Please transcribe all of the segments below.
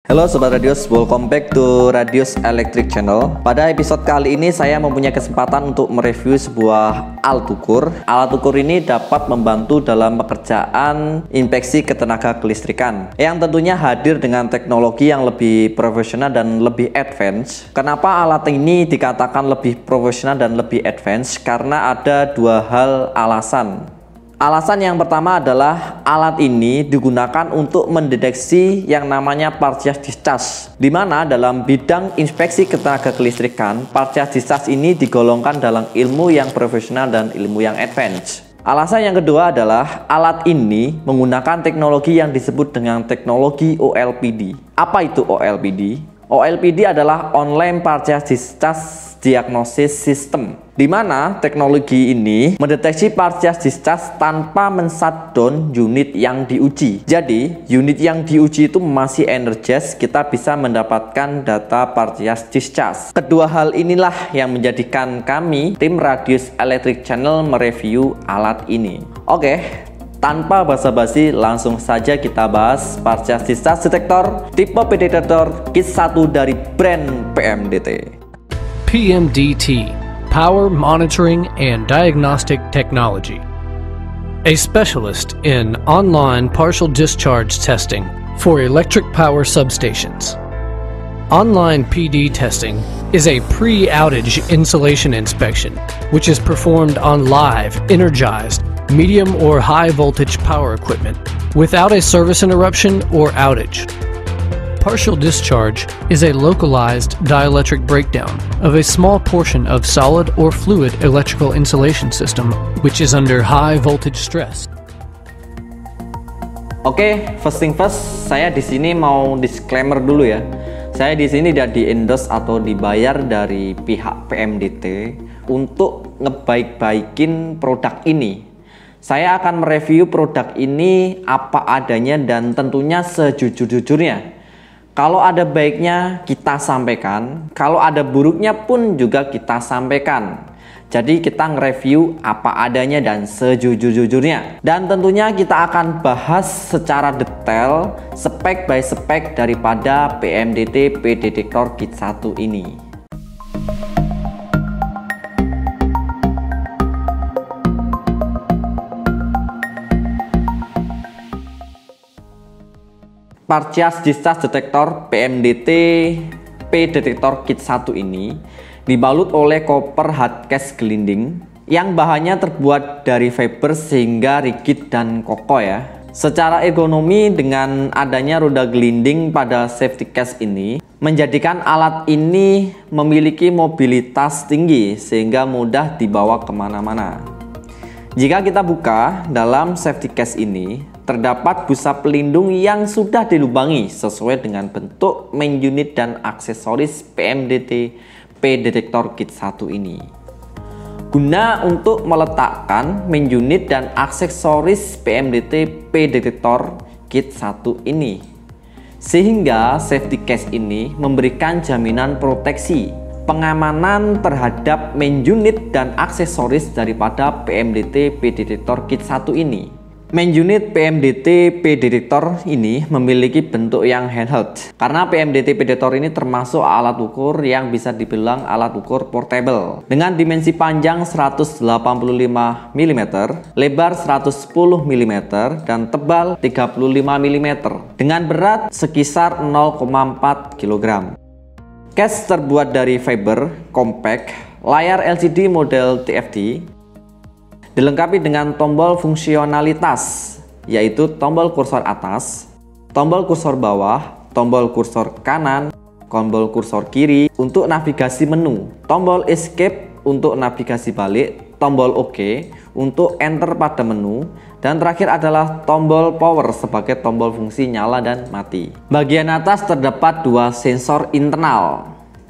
Halo Sobat Radius, welcome back to Radius Electric Channel. Pada episode kali ini saya mempunyai kesempatan untuk mereview sebuah alat ukur. Alat ukur ini dapat membantu dalam pekerjaan inspeksi ketenaga kelistrikan yang tentunya hadir dengan teknologi yang lebih profesional dan lebih advance. Kenapa alat ini dikatakan lebih profesional dan lebih advance? Karena ada dua hal alasan. Alasan yang pertama adalah alat ini digunakan untuk mendeteksi yang namanya partial discharge, di mana dalam bidang inspeksi ketenaga kelistrikan, partial discharge ini digolongkan dalam ilmu yang profesional dan ilmu yang advance. Alasan yang kedua adalah alat ini menggunakan teknologi yang disebut dengan teknologi OLPD. Apa itu OLPD? OLPD adalah Online Partial Discharge Diagnosis System, di mana teknologi ini mendeteksi partial discharge tanpa men-shutdown unit yang diuji. Jadi, unit yang diuji itu masih energis, kita bisa mendapatkan data partial discharge. Kedua hal inilah yang menjadikan kami, tim Radius Electric Channel, mereview alat ini. Oke. Tanpa basa-basi, langsung saja kita bahas partial discharge detector tipe P detector kit 1 dari brand PMDT. PMDT, Power Monitoring and Diagnostic Technology, a specialist in online partial discharge testing for electric power substations. Online PD testing is a pre-outage insulation inspection, which is performed on live, energized, medium or high voltage power equipment without a service interruption or outage. Partial discharge is a localized dielectric breakdown of a small portion of solid or fluid electrical insulation system which is under high voltage stress. Oke, first thing first, saya di sini mau disclaimer dulu ya. Saya di sini tidak di-endorse atau dibayar dari pihak PMDT untuk ngebaik-baikin produk ini. Saya akan mereview produk ini apa adanya dan tentunya sejujur-jujurnya. Kalau ada baiknya kita sampaikan, kalau ada buruknya pun juga kita sampaikan. Jadi kita nge-review apa adanya dan sejujur-jujurnya. Dan tentunya kita akan bahas secara detail spek by spek daripada PMDT P Detector Kit 1 ini. Partial Discharge Detector PMDT P Detector Kit 1 ini dibalut oleh koper hardcase gelinding yang bahannya terbuat dari fiber sehingga rigid dan kokoh ya. Secara ergonomi dengan adanya roda gelinding pada safety case ini menjadikan alat ini memiliki mobilitas tinggi sehingga mudah dibawa kemana-mana. Jika kita buka dalam safety case ini, terdapat busa pelindung yang sudah dilubangi sesuai dengan bentuk main unit dan aksesoris PMDT P Detector Kit 1 ini. Guna untuk meletakkan main unit dan aksesoris PMDT P Detector Kit 1 ini. Sehingga safety case ini memberikan jaminan proteksi pengamanan terhadap main unit dan aksesoris daripada PMDT P Detector Kit 1 ini. Main unit PMDT P Detector ini memiliki bentuk yang handheld karena PMDT P Detector ini termasuk alat ukur yang bisa dibilang alat ukur portable dengan dimensi panjang 185 mm, lebar 110 mm, dan tebal 35 mm dengan berat sekisar 0,4 kg. Case terbuat dari fiber, compact, layar LCD model TFT, dilengkapi dengan tombol fungsionalitas, yaitu tombol kursor atas, tombol kursor bawah, tombol kursor kanan, tombol kursor kiri untuk navigasi menu, tombol escape untuk navigasi balik, tombol OK untuk enter pada menu, dan terakhir adalah tombol power sebagai tombol fungsi nyala dan mati. Bagian atas terdapat dua sensor internal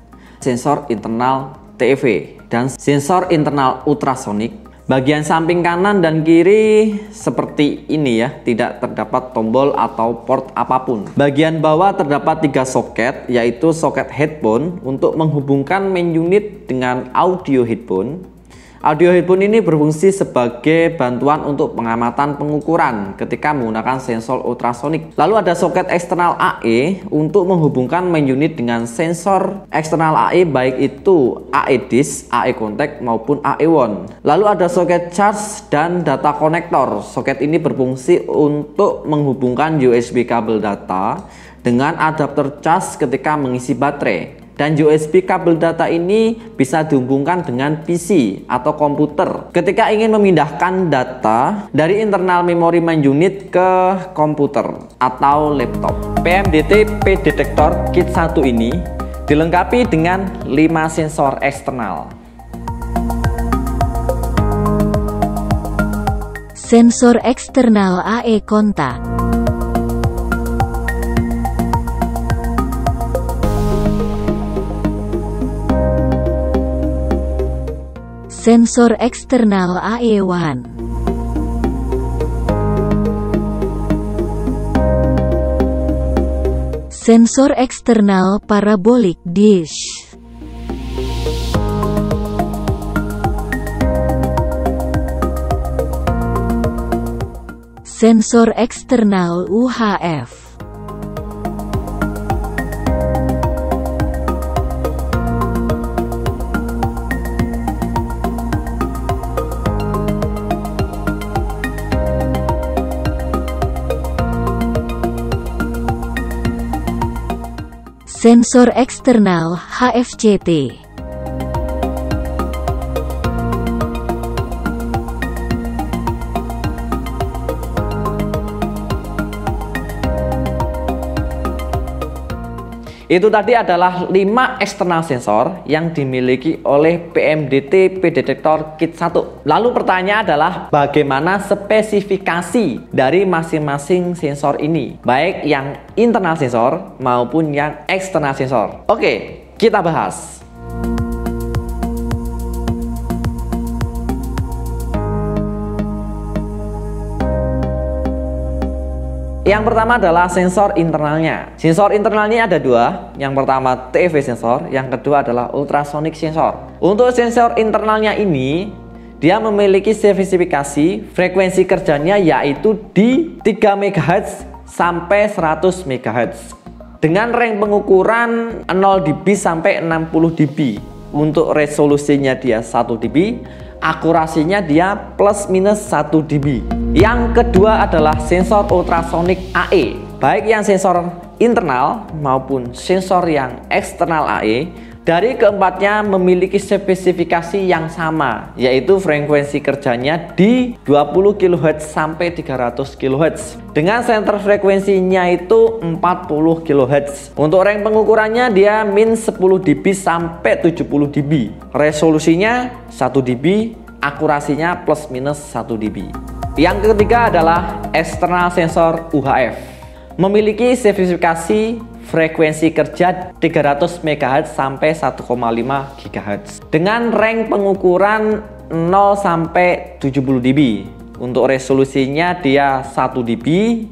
TEV dan sensor internal ultrasonik. Bagian samping kanan dan kiri seperti ini ya, tidak terdapat tombol atau port apapun. Bagian bawah terdapat 3 soket, yaitu soket headphone untuk menghubungkan main unit dengan audio headphone. Audio headphone ini berfungsi sebagai bantuan untuk pengamatan pengukuran ketika menggunakan sensor ultrasonik. Lalu ada soket eksternal AE untuk menghubungkan main unit dengan sensor eksternal AE, baik itu AE disk, AE contact maupun AE won. Lalu ada soket charge dan data konektor. Soket ini berfungsi untuk menghubungkan USB kabel data dengan adapter charge ketika mengisi baterai. Dan USB kabel data ini bisa dihubungkan dengan PC atau komputer ketika ingin memindahkan data dari internal memori main unit ke komputer atau laptop. PMDT P-Detector Kit 1 ini dilengkapi dengan 5 sensor eksternal. Sensor eksternal AE kontak. Sensor eksternal AE1. Sensor eksternal parabolic dish. Sensor eksternal UHF. Sensor eksternal HFCT. Itu tadi adalah 5 eksternal sensor yang dimiliki oleh PMDT P-Detector Kit 1. Lalu pertanyaan adalah bagaimana spesifikasi dari masing-masing sensor ini, baik yang internal sensor maupun yang eksternal sensor. Oke, kita bahas. Yang pertama adalah sensor internalnya. Sensor internalnya ada 2. Yang pertama TEV sensor, yang kedua adalah ultrasonic sensor. Untuk sensor internalnya ini, dia memiliki spesifikasi frekuensi kerjanya yaitu di 3 MHz sampai 100 MHz. Dengan range pengukuran 0 dB sampai 60 dB. Untuk resolusinya dia 1 dB, akurasinya dia plus minus 1 dB. Yang kedua adalah sensor ultrasonic AE. Baik yang sensor internal maupun sensor yang eksternal AE, dari keempatnya memiliki spesifikasi yang sama, yaitu frekuensi kerjanya di 20 kHz sampai 300 kHz. Dengan center frekuensinya itu 40 kHz. Untuk range pengukurannya dia min 10 dB sampai 70 dB. Resolusinya 1 dB, akurasinya plus minus 1 dB. Yang ketiga adalah eksternal sensor UHF. Memiliki spesifikasi frekuensi kerja 300 MHz sampai 1,5 GHz. Dengan range pengukuran 0 sampai 70 dB. Untuk resolusinya dia 1 dB.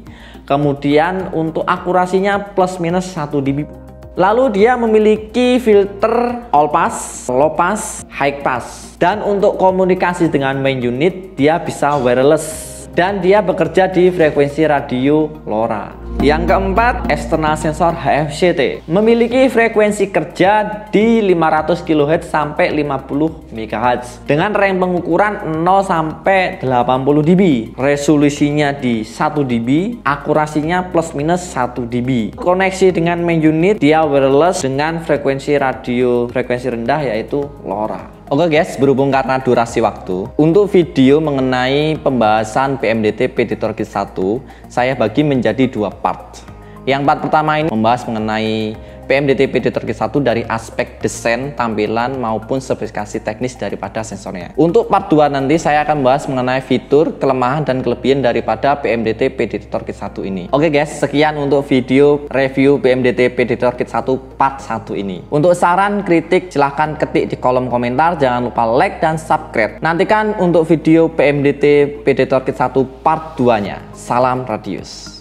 Kemudian untuk akurasinya plus minus 1 dB. Lalu dia memiliki filter all pass, low pass, high pass. Dan untuk komunikasi dengan main unit dia bisa wireless. Dan dia bekerja di frekuensi radio LoRa. Yang keempat, eksternal sensor HFCT. Memiliki frekuensi kerja di 500 kHz sampai 50 MHz. Dengan range pengukuran 0 sampai 80 dB. Resolusinya di 1 dB, akurasinya plus minus 1 dB. Koneksi dengan main unit dia wireless dengan frekuensi radio frekuensi rendah yaitu LoRa. Oke guys, berhubung karena durasi waktu, untuk video mengenai pembahasan PMDT P-Detector Kit 1, saya bagi menjadi 2 part. Yang part pertama ini membahas mengenai PMDT P-Detector Kit 1 dari aspek desain, tampilan, maupun spesifikasi teknis daripada sensornya. Untuk part 2 nanti saya akan bahas mengenai fitur, kelemahan, dan kelebihan daripada PMDT P-Detector Kit 1 ini. Oke guys, sekian untuk video review PMDT P-Detector Kit 1 part 1 ini. Untuk saran, kritik, silahkan ketik di kolom komentar. Jangan lupa like dan subscribe. Nantikan untuk video PMDT P-Detector Kit 1 part 2-nya. Salam Radius.